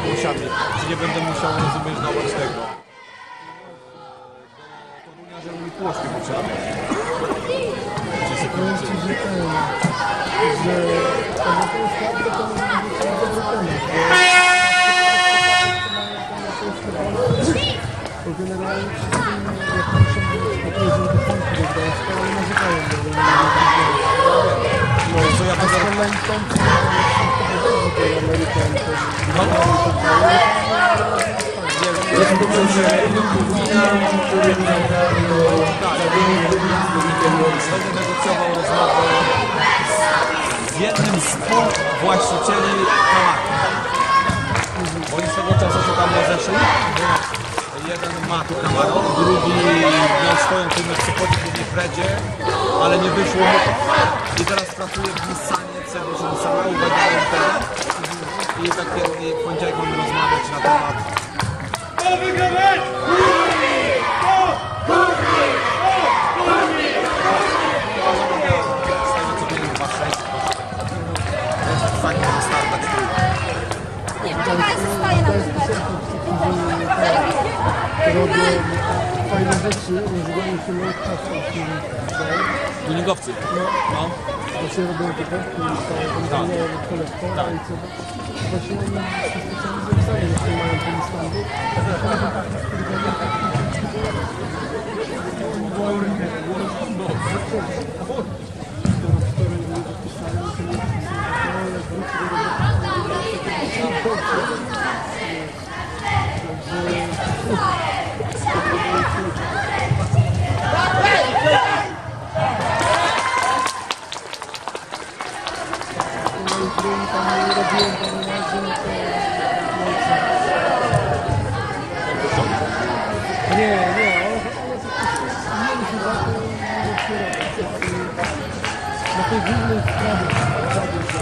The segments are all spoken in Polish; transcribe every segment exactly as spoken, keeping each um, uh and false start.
posiadli. Czy nie będę musiał rozumieć dawać tego. Torunia, żeby mi płoszki potrzebne. Czy się Powiem ci, że ten, że to na tą składkę to może być dobry temat, bo generalnie wszyscy, jak muszą być pokazują do punktu do Gdańska, ale narzekają, bo nie no, co ja a z kolei tam, co to tej Amerykan, to będę negocjował rozmowę z jednym z dwóch właścicieli Kamarki. Oni z tego czasu się tam rozeszli. Jeden ma tu Camaro, drugi miał swoją firmę w Sopocie, w Fredzie, ale nie wyszło mu to. I teraz pracuje w Nissanie, w serwisie Nissana, uwagają teren. I takie w poniedziałek mamy rozmawiać na temat. To wygrać! Z tego co wiem, dwa sześć. To jest fajnie wystartać. Nie, to zostaje na użytek. robią fajne rzeczy, używają się moich hasów. Tuningowcy. No. No. Właśnie robią te korki, to nie wiem, kolektora i co. Właśnie oni się specjalizują, jeśli mają ten standard. Nie, nie, ale mieliśmy za to na tej głównej sprawie.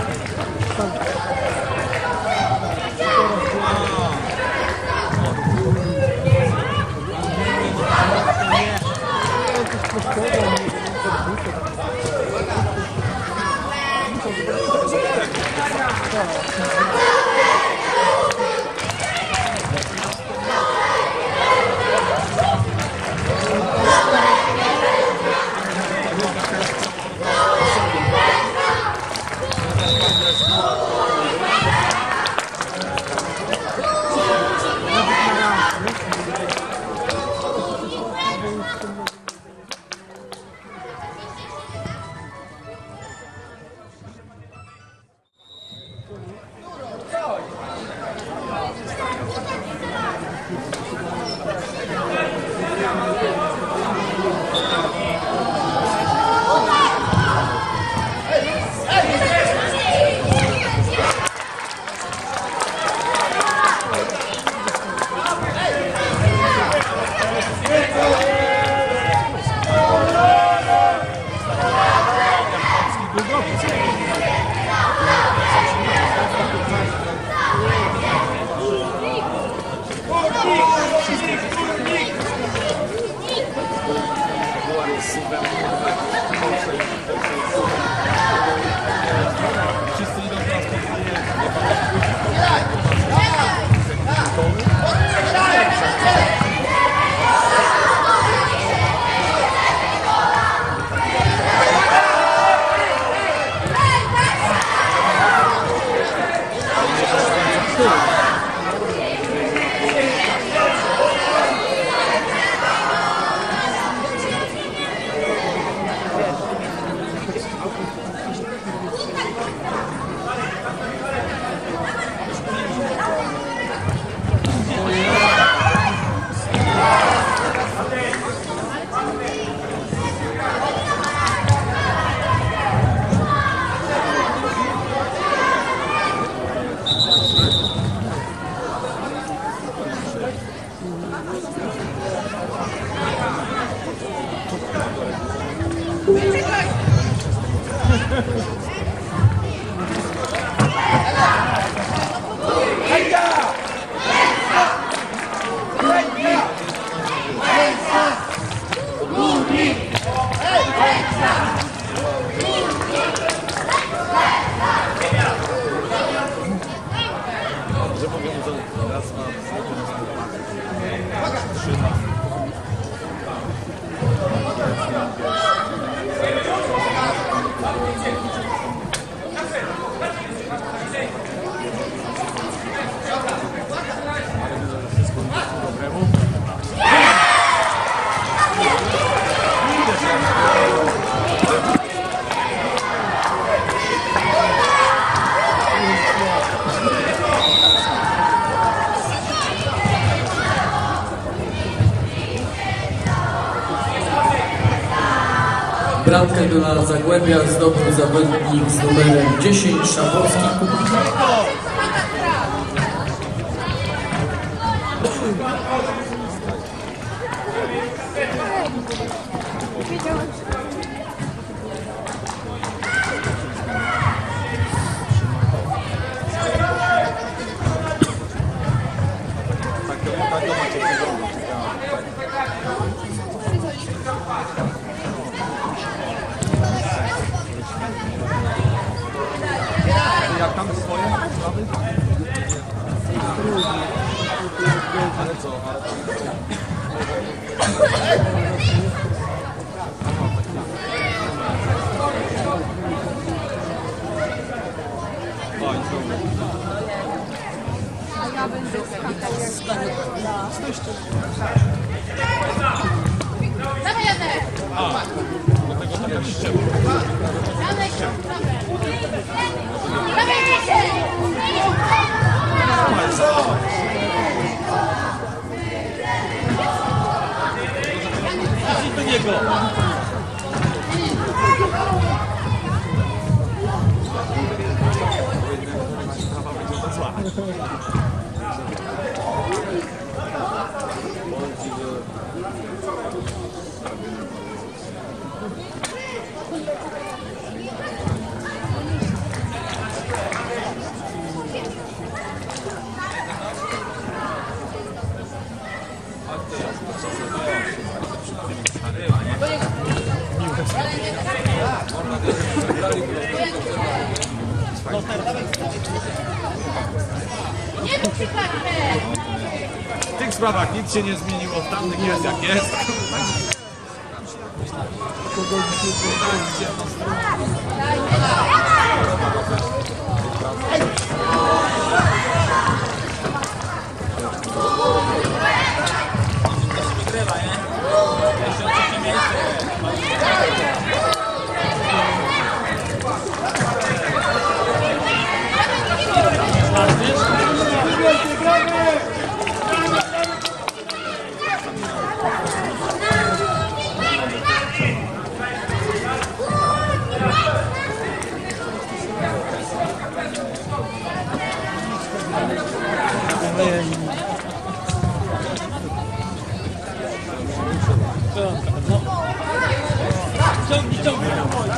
Raz ma trzyma. Bramkę dla Zagłębia zdobył zawodnik z numerem dziesięć Szapowski. Jak tam swoje sprawy? Ale co? Oj, Ja będę skakał. Dawaj, Janek! a, do tego taka ściema. Janek, dawaj, Janek! I do niego! Sprawa wygląda zła. Nie mów się tak, W tych sprawach nic się nie zmieniło, w tamtych jest jak jest. Ciągnij, ciągnij.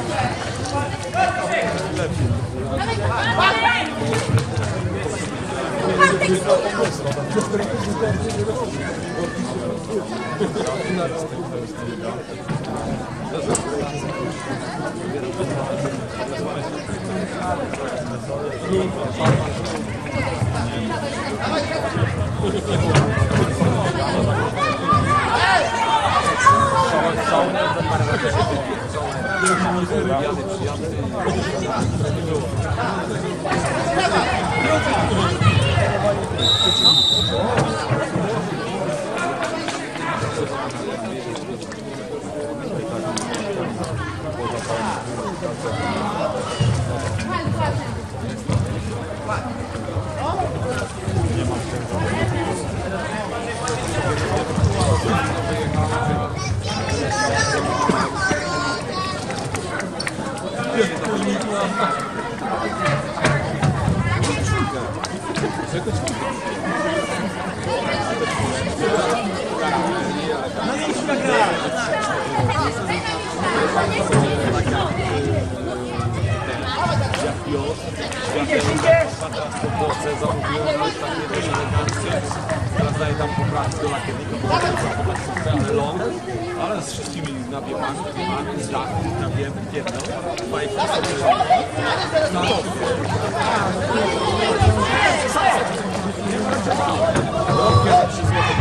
Teraz daję tam poprawki do lakiernika, ale ląd, ale z wszystkimi nabiegami, nabiegami, z dachu, nabiegiem, pierdol, fajki sobie. Rok kiedy trzy złote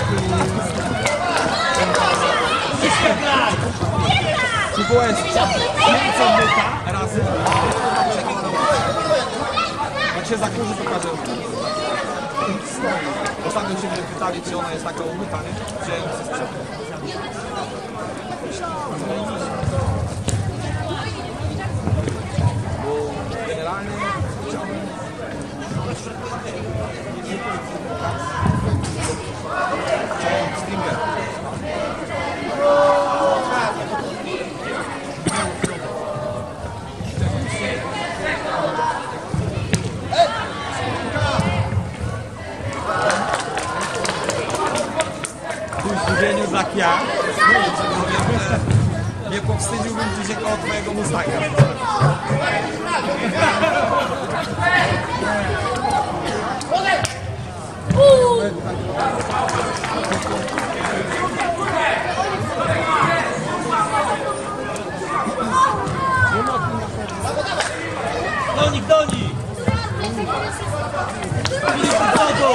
Przybyła jest pięćset myta razy. Jak się zakurzy, to każe. Ostatnio się mnie pytali, czy ona jest taka umyta, nie? Wziąłem się sprzed. Bo generalnie chciałbym... Chciałem Stinger. W zdziwieniu tak ja, nie powstydziłbym ci się koło twojego Mustanga. Donik, donik! Filip, do przodu!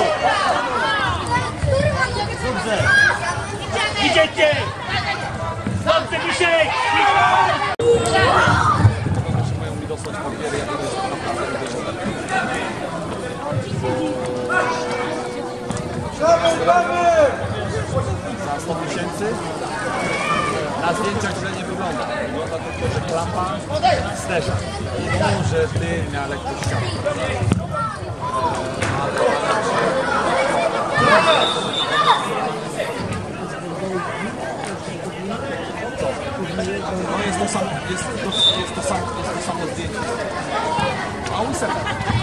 Dobrze! Idziecie! Dobrze, Misiek! Że mają mi dostać papiery, jak to jest naprawdę za sto tysięcy na zdjęciach źle nie wygląda. Wygląda tylko, że klampa sterza. Może ty na lekkościach. No jest to samo, jest to, jest to samo, jest to samo zdjęcie. A łyseka.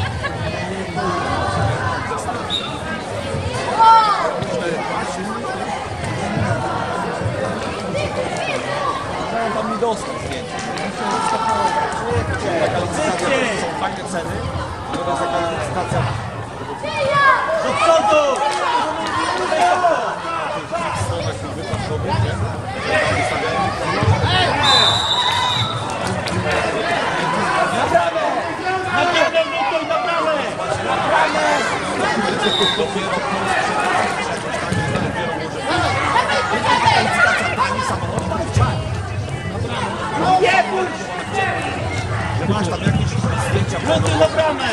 Mają tam mi dostać zdjęcie. Taka licytacja, to są fajne ceny. To jest taka licytacja. Do przodu! Na prawę, Lutuj, na prawę! Dopiero pani samochód chciałem. Nie pójdź! Masz tam jakieś zdjęcia. Lutuj, na bramę!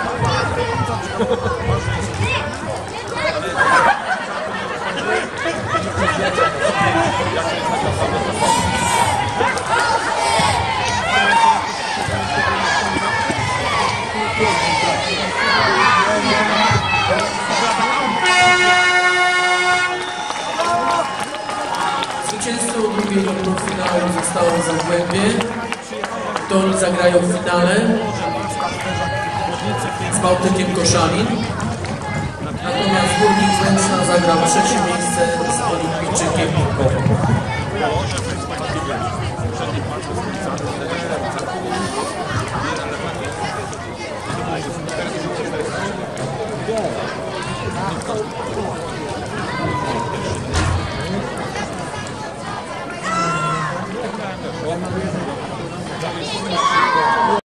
Zwycięzcą drugiego półfinału zostało Zagłębie. To oni zagrają w finale z Bałtykiem Koszalin. Natomiast Górnik Łęczna zagra trzecie miejsce z Olimpijczykiem Koło.